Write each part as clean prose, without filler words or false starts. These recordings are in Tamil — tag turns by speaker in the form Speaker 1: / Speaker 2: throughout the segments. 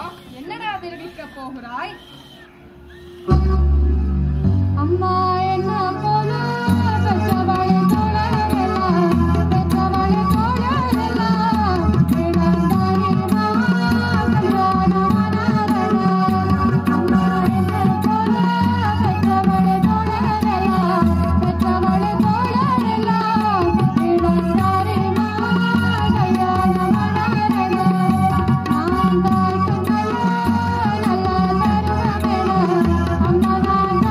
Speaker 1: என்னடா தெரிவிக்க போகிறாய்?
Speaker 2: அம்மா என்ன போல பெற்றவளை தோழரெல்லாம் பெற்றவளை தோழரெல்லாம் இடந்தாரிமா கல்யாணமானாரே. அம்மா என்ன போல பெற்றவளை தோழரெல்லாம் பெற்றவளை தோழரெல்லாம் இடந்தாரிமா கல்யாணமானாரே. நான் தாய்க்கும் நல்ல தருணமென அம்மா நான்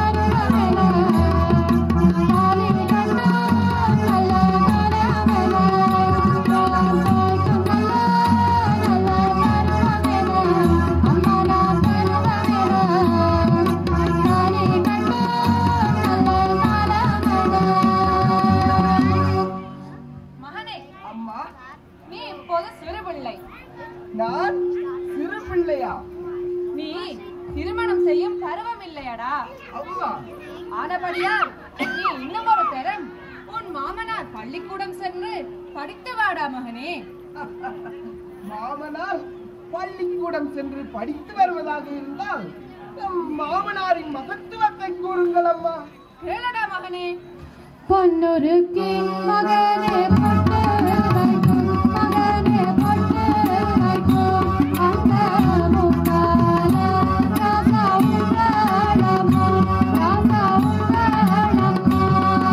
Speaker 3: நான் சிறு பிள்ளையா?
Speaker 1: நீ திருமணம் செய்யும் பருவம் இல்லையடா.
Speaker 3: அம்மா
Speaker 1: ஆனபடியால் நீ இன்னும் ஒரு தரம் உன் மாமனார் பள்ளிக்கூடம் சென்று படித்து வாடா மகனே.
Speaker 3: மாமனார் பள்ளிக்கூடம் சென்று படித்து வருவதாக இருந்தால் மாமனாரின் மகத்துவத்தை கூறுங்கள் அம்மா.
Speaker 1: கேளடா மகனே.
Speaker 2: பொன்னுருக்கி மகனே பொட்டு வைக்கும் மகனே பொட்டு வைக்கும் அந்த முக்கால ராசா உங்களம்மா ராசா உங்களம்மா.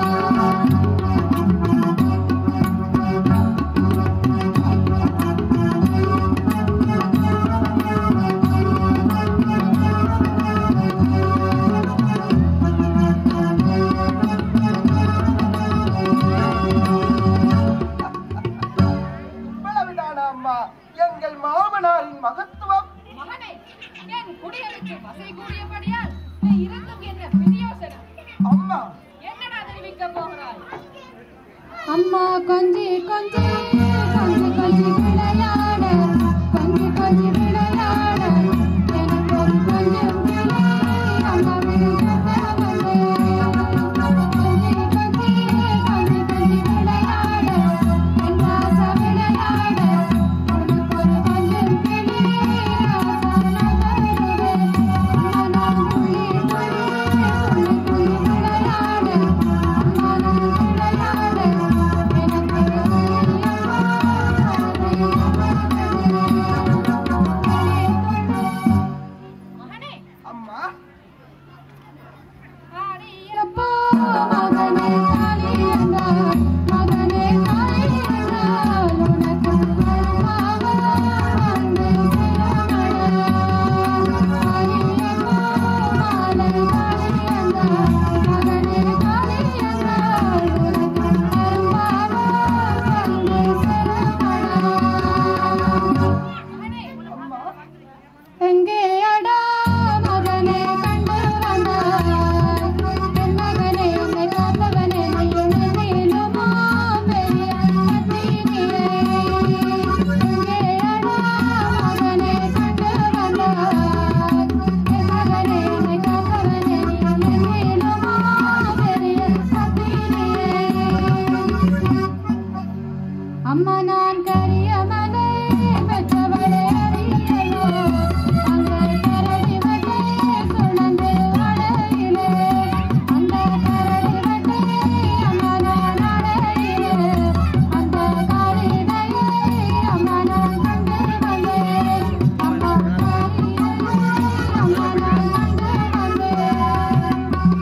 Speaker 3: எங்கள் மாமனாரின் மகத்துவம்.
Speaker 1: மகனே, என் குடிகளுக்கு வசை கூடியபடியால் நீ இருந்தும் என்ன பிரயோசனம்?
Speaker 3: அம்மா
Speaker 1: என்னடா தெரிவிக்க போகிறாய்?
Speaker 2: அம்மா கொஞ்சி கொஞ்சி கொஞ்சி கொஞ்சி விளையாட கொஞ்சி கொஞ்சி விளையாட எனக்கு ஒரு கொஞ்சம் கிளி அம்மாவின் சொந்தமல்லே. கொஞ்சி கொஞ்சி கொஞ்சி கொஞ்சி விளையாட என் ராசா விளையாட உனக்கு ஒரு கொஞ்சம் கிளி ராசா நகருவே. அம்மா நான் துள்ளி துள்ளி துள்ளி துள்ளி விளையாட அம்மா நான் விளையாட
Speaker 1: மகனே,
Speaker 3: அம்மா
Speaker 2: அப்பா மகனே காளியந்தாள் மகனே காளியந்தாள் உனக்கு வரமாக வந்து சிரமண காளியம்மா மாலை காளியந்தாள் மகனே காளியந்தாள் உனக்கு வரமாக வந்து சிரமண.
Speaker 1: மகனே,
Speaker 3: அம்மா
Speaker 2: எங்கே அடா மகனே கண்டு வந்தாய் என் மகனே உன்னை காத்தவனே நீனுமா பெரிய சத்தினியே. எங்கே அடா மகனே கண்டு வந்தாய் என் மகனே உன்னை காத்தவனே நீனுமா பெரிய சத்தினியே. அம்மா நான் கரிய மலை பெற்றவளே அறியலோ அங்கே கரடி வட்டே சுழந்து அடையிலே அந்த கரடி வட்டே அம்மா நான் அடையிலே அந்த காரினையே அம்மா நான் கண்டு வந்தேன். அம்மா காரினையே அம்மா நான் கண்டு வந்தேன்.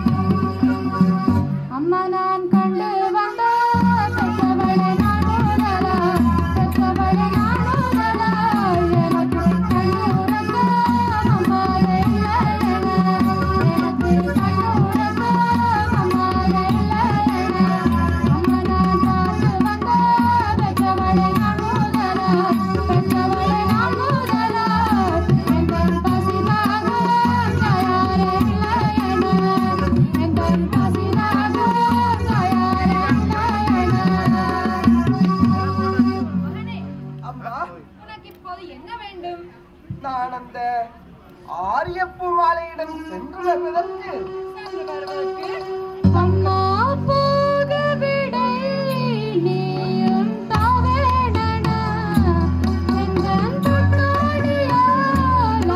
Speaker 2: அம்மா நான் கண்டு வந்த பெற்றவளை நானுதலா பெற்றவளை நானுதலா எனக்கு கண்ணுறக்க அம்மாவே இல்லையென எனக்கு கண்ணுறக்க அம்மாவே இல்லையென அம்மா நான் பார்த்து வந்த பெற்றவளை நானுதலா பெற்றவளை நானுதலா எங்கள் பசிதாக தயாரே இல்லையென எங்கள் பசிதாக தயாரே இல்லையென.
Speaker 1: மகனே,
Speaker 3: அம்மா
Speaker 1: உனக்கு இப்போது என்ன வேண்டும்?
Speaker 3: நான் அந்த ஆரியப்பூ மாலையிடம் சென்று வருவதற்கு
Speaker 1: சென்று வருவதற்கு
Speaker 2: அம்மா போக விடை நீயும் தாவேடனா எங்கன் தொட்டாடியால்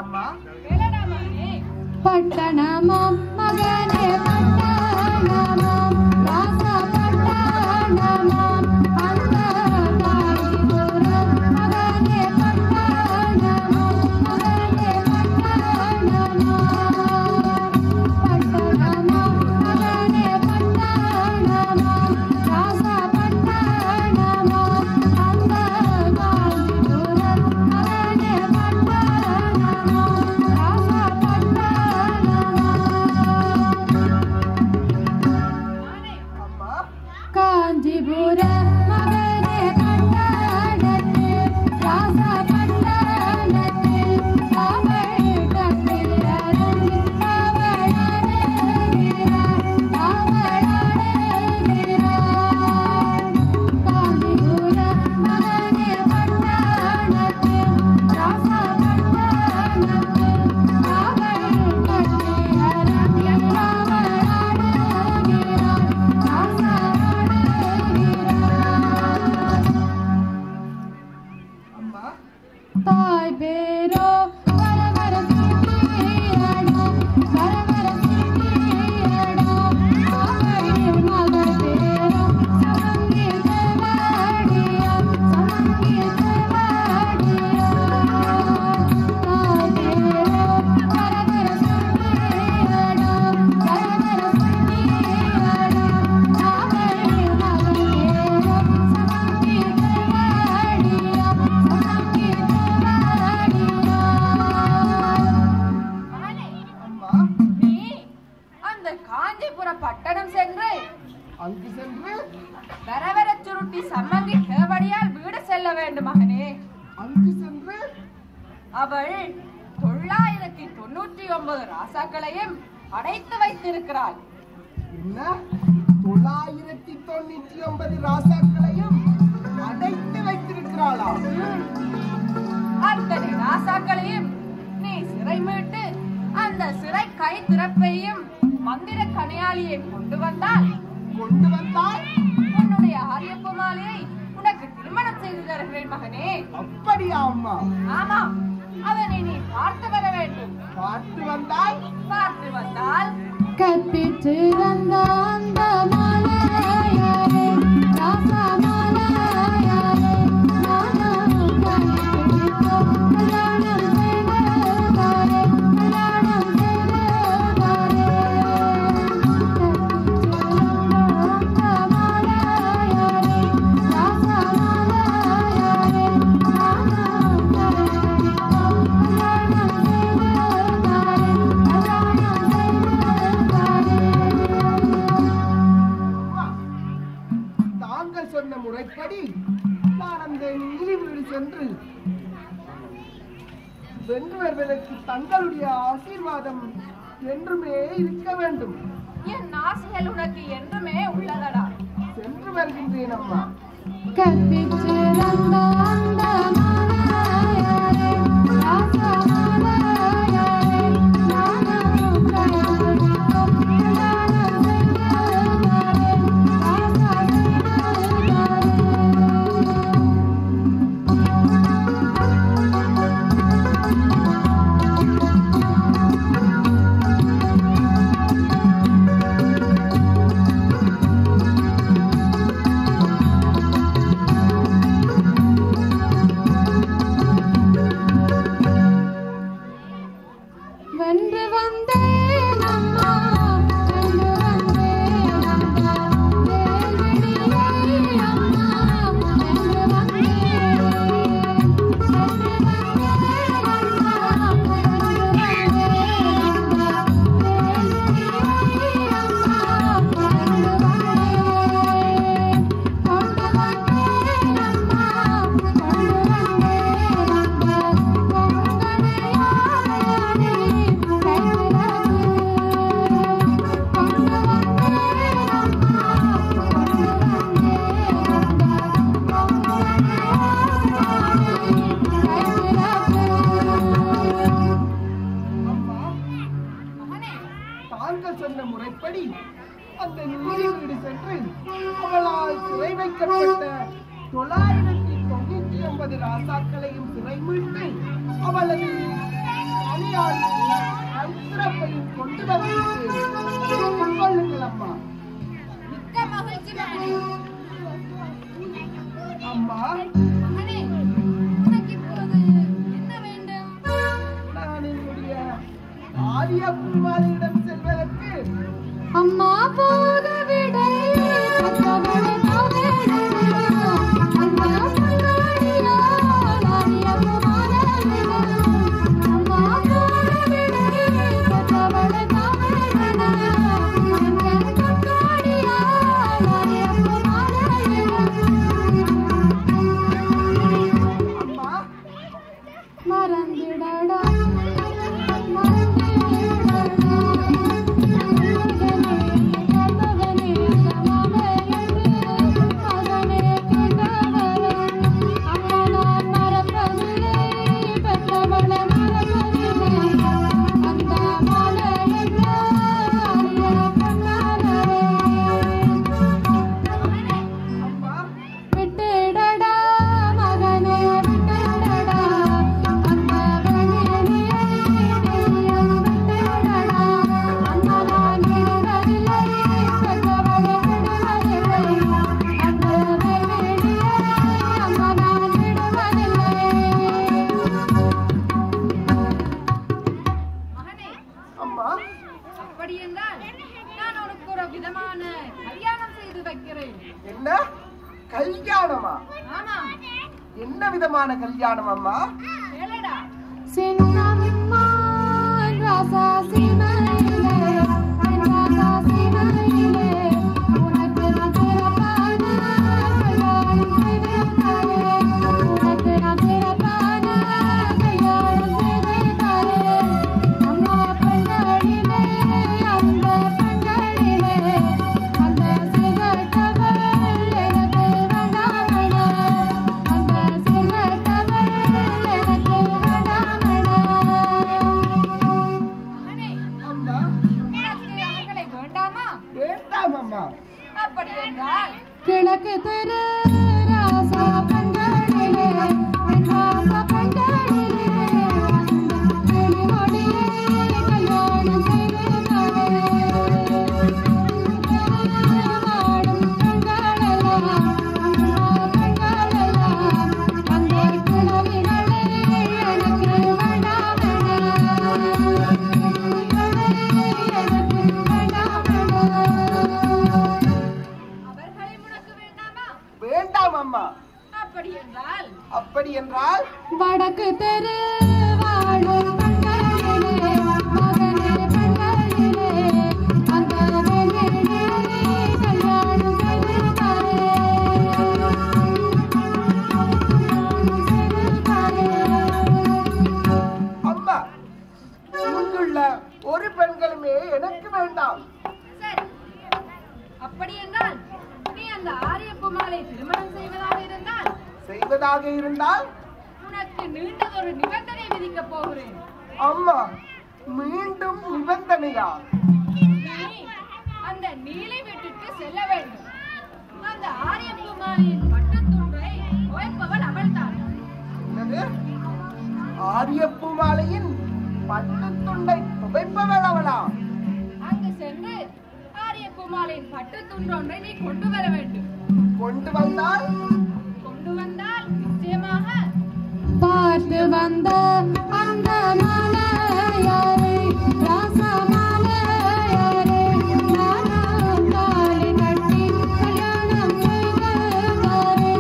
Speaker 3: அம்மா?
Speaker 1: வேலடா மகனே.
Speaker 2: பட்டணமாம் மகனே பட்டணமாம் ராசா பட்டணமாம் அந்த காஞ்சிபுரம் மகனே பட்டணமாம் மகனே பட்டணமாம் மகனே பட்டணமாம் ராசா பட்டணமாம் அந்த காஞ்சிபுரம் மகனே பட்டணமாம் ராசா
Speaker 3: அம்மா,
Speaker 2: காஞ்சிபுர மகனே பட்டணத்தில் ராசா பட்டணத்தில் அவள் கட்டில் அரங்கி அவள் அடைகிறாள் காஞ்சிபுர மகனே பட்டணத்தில் ராசா பட்டணத்தில் அவள் கட்டில் அரங்கி அவள் அடைகிறாள் ராசா
Speaker 3: அம்மா,
Speaker 2: தாய் பேரோ வர வர சிட்டியடோ வர வர சிட்டியடோ அவள் மகள் பேரோ சமங்கி தேவடியோ சமங்கி தேவடியோ தாய் பேரோ வர வர சிட்டியடோ வர வர சிட்டியடோ அவள் மகள் பேரோ சமங்கி தேவடியோ சமங்கி
Speaker 1: மகனே,
Speaker 3: அம்மா,
Speaker 1: நீ அந்த காஞ்சிபுர பட்டணம் சென்று
Speaker 3: அங்கு சென்று
Speaker 1: வரவரச் சுருட்டி சம்மங்கி கேவடியால் வீடு செல்ல வேண்டும் மகனே.
Speaker 3: அங்கு சென்று
Speaker 1: அவள் 999 ராசாக்களையும் அடைத்து வைத்திருக்கிறாள்.
Speaker 3: என்ன 999 ராசாக்களையும் அடைத்து வைத்திருக்கிறாளா?
Speaker 1: அத்தனை ராசாக்களையும் நீ சிறை மீட்டு அந்த சிறை கை திறப்பையும் மந்திர கனியாளியை கொண்டு வந்தால்
Speaker 3: கொண்டு வந்தால்
Speaker 1: உன்னுடைய ஆரியப்பு மாலையை உனக்கு திருமணம் செய்து தருகிறேன் மகனே.
Speaker 3: அப்படியா அம்மா?
Speaker 1: ஆமாம், அவனை நீ பார்த்து வர வேண்டும்.
Speaker 3: பார்த்து வந்தால்
Speaker 1: பார்த்து வந்தால்
Speaker 2: கற்பித்து வந்த அந்த மலையாரே ராசா மலையாரே நானும் கற்பித்தோ கல்யாணம் செய்தாரே கல்யாணம் செய்தாரே கற்பித்து வந்த அந்த மலையாரே ராசா மலையாரே நானும் கற்பித்தோ கல்யாணம் செய்தாரே கல்யாணம்
Speaker 3: தாங்கள் சொன்ன முறைப்படி நான் அந்த நீலி வீடு சென்று வென்று வருவதற்கு தங்களுடைய ஆசீர்வாதம் என்றுமே இருக்க வேண்டும்.
Speaker 1: என் ஆசைகள் உனக்கு என்றுமே உள்ளதடா.
Speaker 3: சென்று வருகின்றேன் அம்மா.
Speaker 2: கற்பித்து வந்த அந்த மலையாரே ராசா மலையாரே நானும் கற்பித்தோ கல்யாணம் செய்தாரே ராசா வென்று வந்தேன் அம்மா வென்று வந்தேன் அம்மா வேல்விழியை அம்மா வென்று வந்தேன் வென்று வந்தேன் அம்மா வென்று வந்தேன் அம்மா வேல்விழியை அம்மா வென்று வந்தேன் கொண்டு வந்தேன் அம்மா கொண்டு வந்தேன் அம்மா பொங்கலையாடி
Speaker 3: அம்மா,
Speaker 1: மகனே,
Speaker 3: தாங்கள் சொன்ன முறைப்படி அந்த நீலி வீடு சென்று அவளால் சிறை வைக்கப்பட்ட 999 ராசாக்களையும் சிறை மீட்டு அவளது கனியாளியை ஐத்திரப்பையும் கொண்டு வந்து கொள்ளுங்கள் அம்மா.
Speaker 1: மிக்க மகிழ்ச்சி மகனே.
Speaker 3: அம்மா,
Speaker 1: மகனே, உனக்கு இப்பொழுது என்ன வேண்டும்?
Speaker 3: நான் என்னுடைய ஆரியப்பூமாரியிடம் செல்வதற்கு
Speaker 2: அம்மா போக விடை கற்றவளை தாவேடா அம்மா பங்காளியா நானியப்பு மாறவிடா அம்மா போக விடை கற்றவளை தாவேடா அம்மா பங்காளியா நானியப்பு மாறவிடா
Speaker 3: அம்மா
Speaker 2: மறந்திடடா
Speaker 3: அம்மா
Speaker 2: விட்டுடடா மகனே விட்டுடடா அந்த கண்ணியை விட்டுடடா அம்மா நான் விடுவதில்லை பெற்றவளை விடுவதில்லை அந்த கண்ணியை அம்மா நான் விடுவதில்லை
Speaker 1: மகனே,
Speaker 3: அம்மா
Speaker 1: அப்படி என்றால் நான் உனக்கு ஒரு விதமான கல்யாணம் செய்து வைக்கிறேன்.
Speaker 3: என்ன கல்யாணமா?
Speaker 1: ஆமாம்,
Speaker 3: என்ன விதமான கல்யாணம் அம்மா?
Speaker 1: கேளடா.
Speaker 2: சின்னம்மா ராசா சீமையிலே ராசா சீமையிலே உனக்கு நான் சிறப்பான கல்யாணம் செய்திருக்காரே உனக்கு நான் சிறப்பான கல்யாணம் செய்திருக்காரே அம்மா பெண்களிலே அந்த பெண்களிலே அந்த சிகட்டவள் எனக்கு வேண்டாமடா அந்த சிகட்டவள் எனக்கு வேண்டாமடா
Speaker 1: மகனே,
Speaker 3: அம்மா
Speaker 1: உனக்கு அவர்களை வேண்டாமா?
Speaker 3: வேண்டாம் அம்மா.
Speaker 1: அப்படி என்றால்
Speaker 2: கிழக்கு தெரு ராசா பெண்களிலே ராசா பெண்களிலே வெளிமொழியே கல்யாணம் செய்திருக்காரே வாடும் பெண்களெல்லாம் அம்மா பெண்களெல்லாம் அந்த கிழவிகளே எனக்கு வேண்டாமடா எனக்கு வேண்டாமடா
Speaker 1: அவர்களை உனக்கு வேண்டாமா?
Speaker 3: வேண்டாம் அம்மா.
Speaker 1: அப்படி என்றால்
Speaker 2: வடக்கு தெரு வாழும் பெண்களிலே மகனே பெண்களிலே அந்த வெளியிலே கல்யாணம் செய்திருக்காரே
Speaker 3: அம்மா இங்குள்ள ஒரு பெண்களுமே எனக்கு வேண்டாம்.
Speaker 1: சரி, அப்படி என்றால் நீ அந்த ஆரியப்புமாலை திருமணம்
Speaker 3: செய்வதாக இருந்தால்
Speaker 1: உனக்கு நீண்டதொரு நிபந்தனை விதிக்கப் போகிறேன்.
Speaker 3: அம்மா மீண்டும் நிபந்தனையா?
Speaker 1: நீ அந்த நீலை வீட்டுக்கு செல்ல வேண்டும். அந்த ஆரியப்புமாலையின் பட்டுத்துண்டை ஓய்ப்பவள் அவள்தான்.
Speaker 3: என்னது? ஆரியப்பூ மாலையின் பட்டுத்துண்டை புகைப்பவள் அவளா?
Speaker 1: அங்கு சென்று ஆரியப்புமாலையின் பட்டுத்துண்டு ஒன்றை நீ கொண்டு வர வேண்டும்.
Speaker 3: கொண்டு வந்தால்
Speaker 1: நிச்சயமாக
Speaker 2: பார்த்து வந்த அந்த மாலையாரே ராசா மாலையாரே நானும் தாலி கட்டி கல்யாணம் செய்தாரே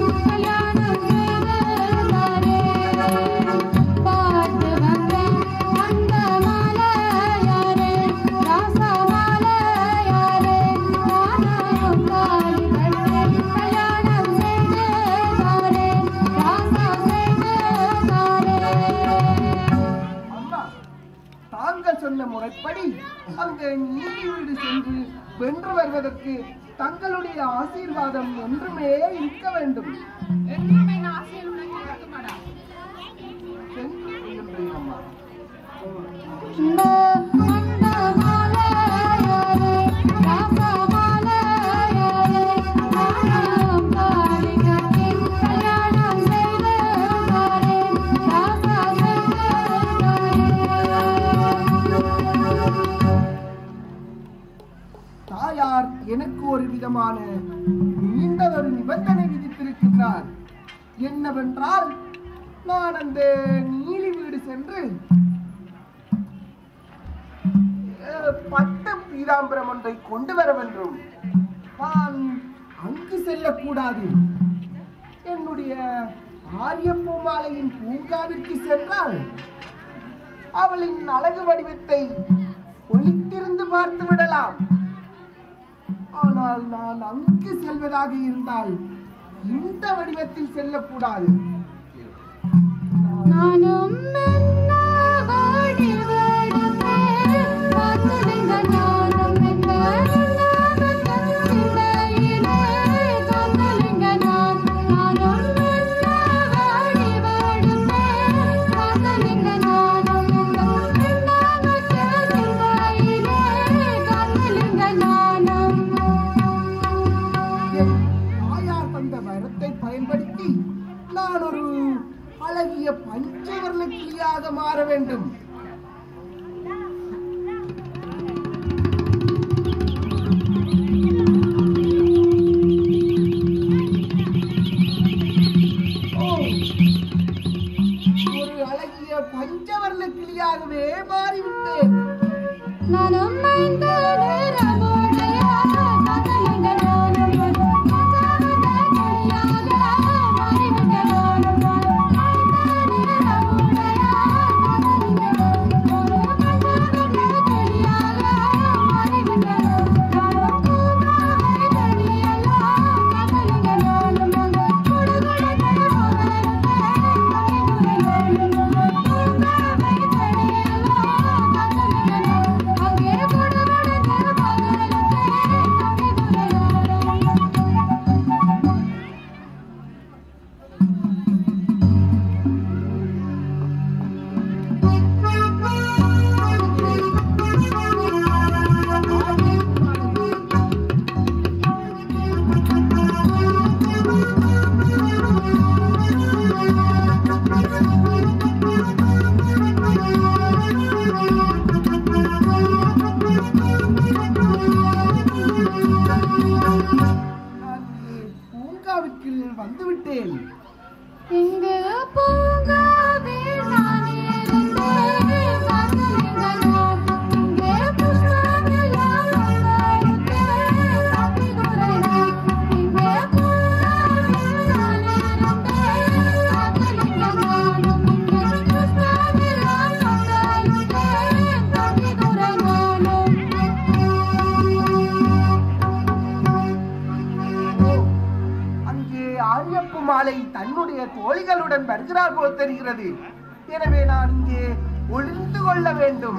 Speaker 2: பார்த்து வந்த அந்த மாலையாரே ராசா மாலையாரே நானும் தாலி கட்டி கல்யாணம் செய்தாரே ராசா
Speaker 3: அம்மா தாங்கள் சொன்ன முறைப்படி அங்கு நீதி வீடு சென்று வென்று வருவதற்கு தங்களுடைய ஆசீர்வாதம் என்றுமே இருக்க வேண்டும்.
Speaker 1: என்றுமே ஆசையில் உனக்கு இருக்குமாடா?
Speaker 3: சென்று கொள்கின்றேன் அம்மா. தாயார் எனக்கு ஒரு விதமான நீண்டதொரு நிபந்தனை விதித்திருக்கின்றார். என்னவென்றால், நான் அந்த நீலி வீடு சென்று பட்டு பீதாம்பரம் ஒன்றை கொண்டு வர வேண்டும். நான் அங்கு செல்லக்கூடாது. என்னுடைய ஆரியப்பூமாலையின் பூங்காவிற்கு சென்றால் அவளின் அழகு வடிவத்தை ஒளித்திருந்து பார்த்து விடலாம். ஆனால் நான் அங்கு செல்வதாக இருந்தால் இந்த வடிவத்தில் செல்லக்கூடாது.
Speaker 2: நானும் என்ன வாடி வாடுமே காதலிங்க நானும் என்ன சிந்தையிலே காதலிங்க நானும் என்ன வாடி வாடுமே காதலிங்க நானும் என்ன சிந்தையிலே காதலிங்க நானும்.
Speaker 3: தாயார் தந்த வரத்தை பயன்படுத்தி நான் ஒரு அழகிய பஞ்சவர்ண கிளியாக மாற வேண்டும். ஒரு அழகிய பஞ்சவர்ண கிளியாகவே மாறிவிட்டேன்.
Speaker 2: நானும் மைந்த நேரமுடைய காதலிங்க நானும்
Speaker 3: வந்துவிட்டேன்.
Speaker 2: இங்கு பூங்காவில் நான் இருந்தேன் காதலிங்க நான் இங்கே புஷ்பமெல்லாம் வளர்த்தேன் காத்திருக்கிறேன். இங்கே பூங்காவில் நான் இருந்தேன் காதலிங்க நானும் இங்கே புஷ்பமெல்லாம் வளர்த்தேன் காத்திருக்கிறேன் நானும்.
Speaker 3: அங்கே ஆரியப்பு மாலை தன்னுடைய தோழிகளுடன் வருகிறார் போல் தெரிகிறது. எனவே நான் இங்கே ஒளிந்து கொள்ள வேண்டும்.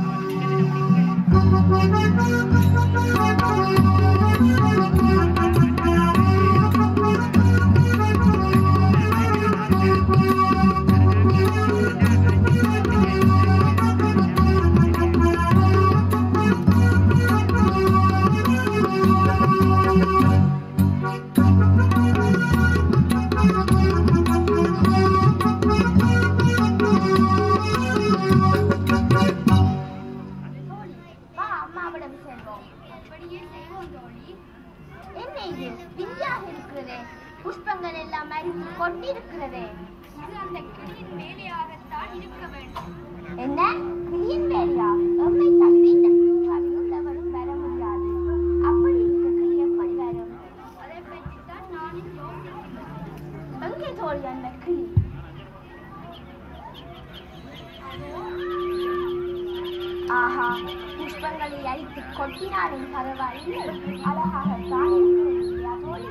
Speaker 4: புஷ்பங்கள் எல்லாம் மறித்து கொண்டிருக்கிறதே. இது அந்த கிளியின் வேலையாகத்தான் இருக்க வேண்டும். என்ன கிளியின் வேலையா? எம்மை தவிர இந்த பூங்காவில் உள்ளவரும் வர முடியாது. அப்படி இருக்க கிளி எப்படி வரும்? அதை பற்றித்தான் நானும் யோசிக்கிறேன். எங்கே தோழி அந்த கிளி? ஆஹா, புஷ்பங்களை அழித்து கொட்டினாலும் பரவாயில்லை, அழகாகத்தான் இருக்கிறது தோழி.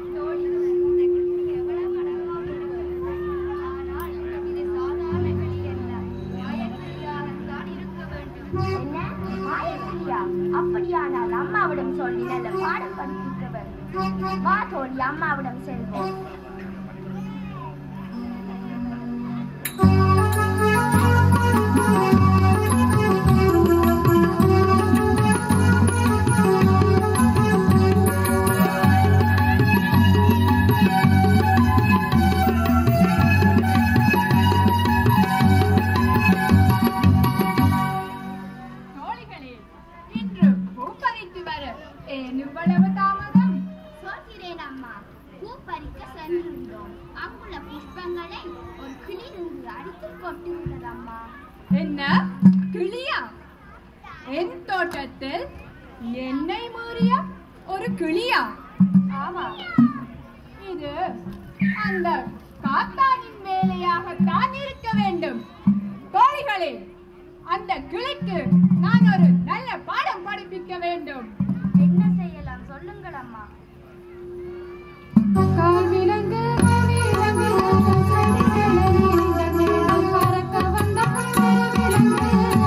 Speaker 4: அப்படியானால் அம்மாவிடம் சொல்லி நல்ல பாடம் படிக்கிறவர். வா தோழி, அம்மாவிடம் செல்வோம்.
Speaker 1: தோழிகளே, இன்று பூ பறித்து வர ஏன் இவ்வளவு தாமதம்?
Speaker 4: சொல்கிறேன் அம்மா. பூ பறிக்க சென்றிருந்தோம். அங்குள்ள புஷ்பங்களை ஒரு கிளி நின்று அடித்து கொட்டியுள்ளது அம்மா.
Speaker 1: என்ன கிளியா? என் தோட்டத்தில் என்னை மீறிய ஒரு கிளியா?
Speaker 4: ஆமா.
Speaker 1: இது அந்த காத்தானின் வேலையாகத்தான் இருக்க வேண்டும். தோழிகளே, அந்த கிளிக்கு நான் ஒரு நல்ல பாடம் படிப்பிக்க வேண்டும்.
Speaker 4: என்ன செய்யலாம் சொல்லுங்கள் அம்மா.
Speaker 2: காவிலங்கு கவிலங்கு பறக்க வந்த கவிலங்கு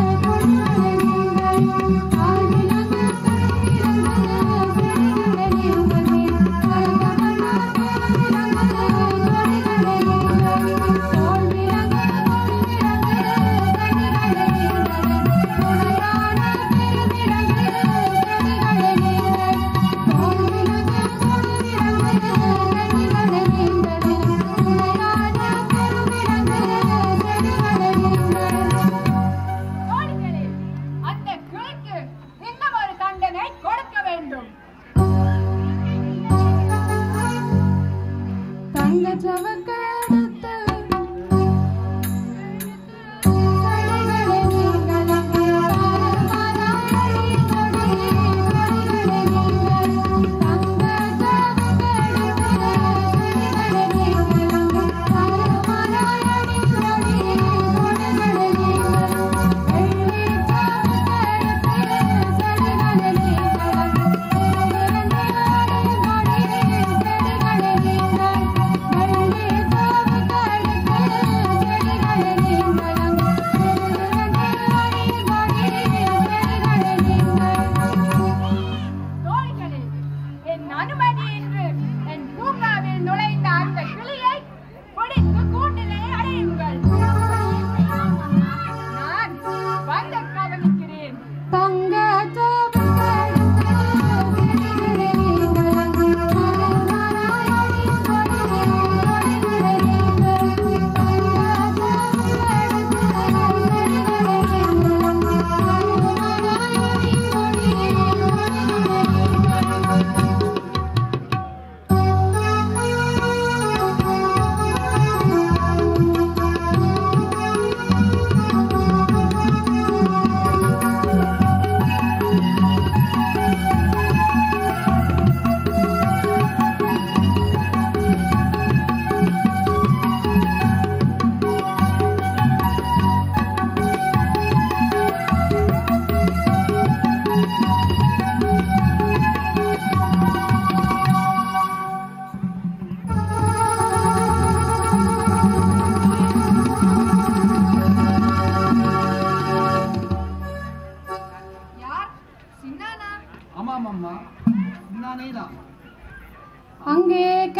Speaker 2: அங்கே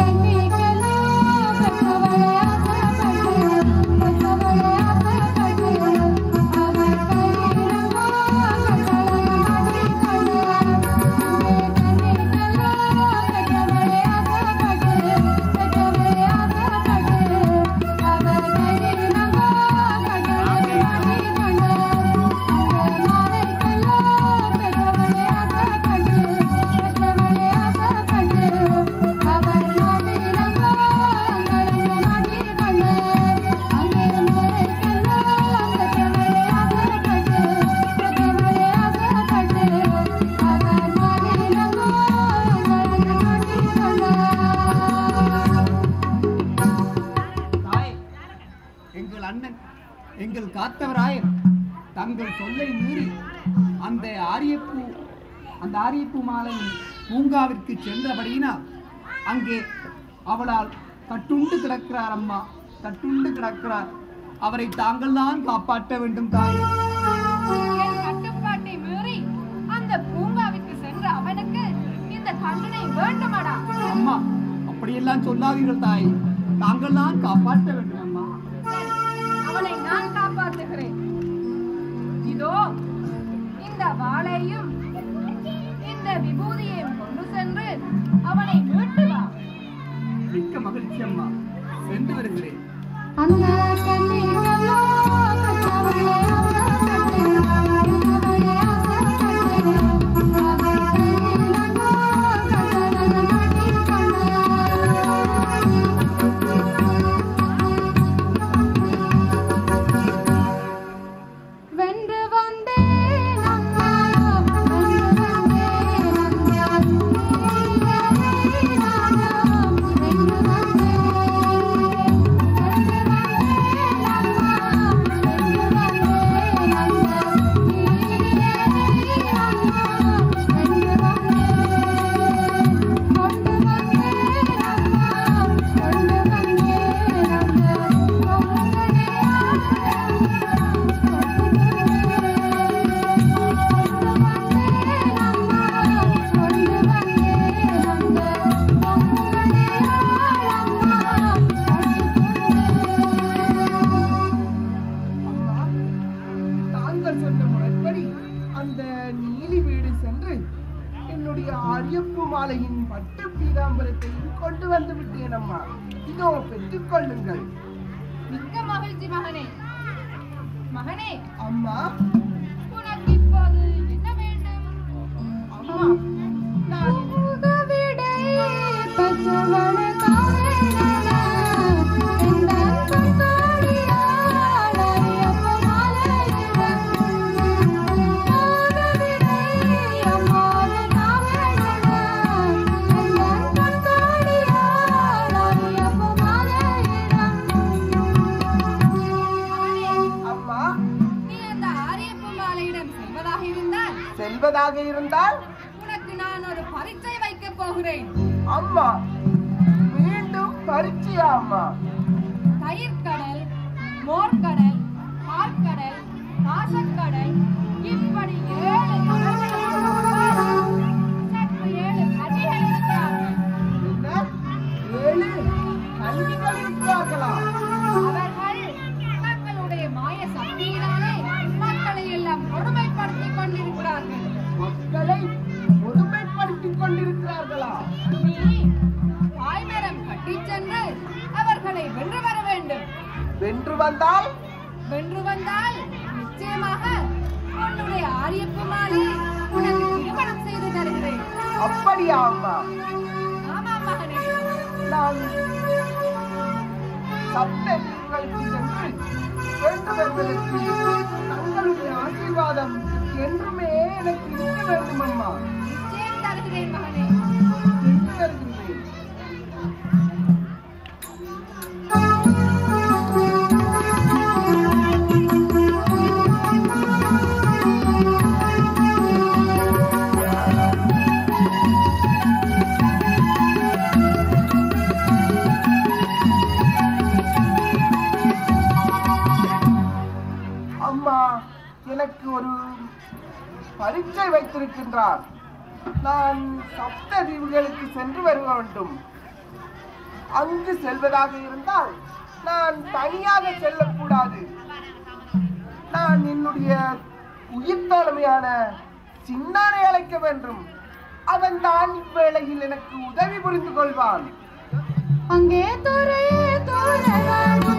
Speaker 5: எங்கள் காத்தவராயர் தங்கள் சொல்லை மீறி அந்த ஆரியப்பூ மாலையின் பூங்காவிற்கு சென்றபடியினால் அங்கே அவளால் கட்டுண்டு கிடக்கிறார் அம்மா, கட்டுண்டு கிடக்கிறார். அவரை தாங்கள் தான் காப்பாற்ற வேண்டும் தாய்.
Speaker 1: என் கட்டுப்பாட்டை மீறி அந்த பூங்காவிற்கு சென்ற அவனுக்கு இந்த தண்டனை வேண்டுமாடா?
Speaker 5: அம்மா, அப்படியெல்லாம் சொல்லாதீர்கள் தாய், தாங்கள் தான் காப்பாற்ற வேண்டும் அம்மா.
Speaker 1: அவனை நான் காப்பாற்றுகிறேன். இதோ இந்த வாளையும் இந்த விபூதியையும் கொண்டு சென்று அவனை மீட்டு வா.
Speaker 5: மிக்க மகிழ்ச்சி அம்மா, சென்று வருகிறேன்.
Speaker 2: அந்த
Speaker 3: நீலி வீடு சென்று என்னுடைய அரியப்பு மாலையின் பட்டு பீதாம்பரத்தையும் கொண்டு வந்து விட்டேன் அம்மா. இதோ பெற்றுக் கொள்ளுங்கள்.
Speaker 1: மிக்க மகிழ்ச்சி மகனே. மகனே,
Speaker 3: அம்மா,
Speaker 1: உனக்கு இப்போது என்ன வேண்டும்?
Speaker 3: அம்மா, நான்
Speaker 2: விடை பச்சவள காவேரனா இந்த பங்காடியாள் அரியப்ப மாலையிடம் விடை அம்மாவே காவேரனா இந்த பங்காடியாள் அரியப்ப மாலையிடம்.
Speaker 3: அம்மா,
Speaker 1: நீ அந்த ஆரியப்பு மாலையிடம்
Speaker 3: செல்வதாக இருந்தால்
Speaker 1: உனக்கு நான் ஒரு பரீட்சை வைக்கப் போகிறேன்.
Speaker 3: அம்மா, மீண்டும் பரீட்சையா அம்மா?
Speaker 1: தயிர்கடல், மோர்கடல், பாற்கடல், பாசக்கடல், இப்படி 7 கனிகள் இருக்கிறார்கள்.
Speaker 3: என்ன? 7 கன்னிகள் இருக்கிறார்களா?
Speaker 1: அவர்கள் தங்களுடைய மாய சக்தியினாலே மக்களை எல்லாம் கொடுமைப்படுத்திக் கொண்டிருக்கிறார்கள்.
Speaker 3: மக்களை கொடுமைப்படுத்திக் கொண்டிருக்கிறார்களா?
Speaker 1: நீ பாய்மரம் கட்டிச் சென்று அவர்களை வென்று வர வேண்டும்.
Speaker 3: வென்று வந்தால்
Speaker 1: வென்று வந்தால் நிச்சயமாக உன்னுடைய ஆரியப்பு மாலை உனக்கு திருமணம் செய்து தருகிறேன்.
Speaker 3: அப்படியா அம்மா?
Speaker 1: ஆமாம் மகனே.
Speaker 3: நான் சப்தங்களுக்கு சென்று வென்று வருவதற்கு தங்களுடைய ஆசீர்வாதம் என்றுமே எனக்கு இருக்க வேண்டும் அம்மா.
Speaker 1: நிச்சயம் தருகிறேன் மகனே.
Speaker 3: சென்று வருகின்றேன். அம்மா, எனக்கு ஒரு பரீட்சை வைத்திருக்கின்றார். நான் சப்த தீவுகளுக்கு சென்று வர வேண்டும். அங்கு செல்வதாக இருந்தால் நான் தனியாக செல்லக்கூடாது. நான் என்னுடைய உயிர் தோழமையான சின்னானை அழைக்க வேண்டும். அவன் தான் இவ்வேளையில் எனக்கு உதவி புரிந்து கொள்வான்.
Speaker 2: அங்கே துறையே தோரணி